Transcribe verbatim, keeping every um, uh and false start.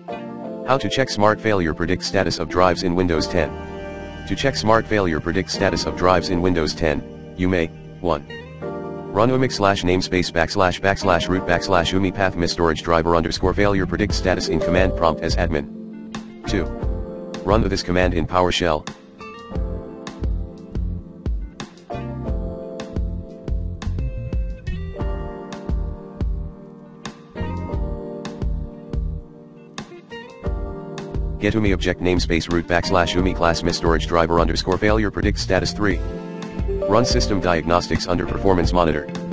How to check Smart Failure Predict status of drives in Windows ten. To check Smart Failure Predict status of drives in Windows ten, you may, one. Run umix slash namespace backslash backslash root backslash umipath misstorage driver underscore failure predict status in command prompt as admin. two. Run this command in PowerShell. Get umi object namespace root backslash umi class misstorage driver underscore failure predict status. three. Run system diagnostics under performance monitor.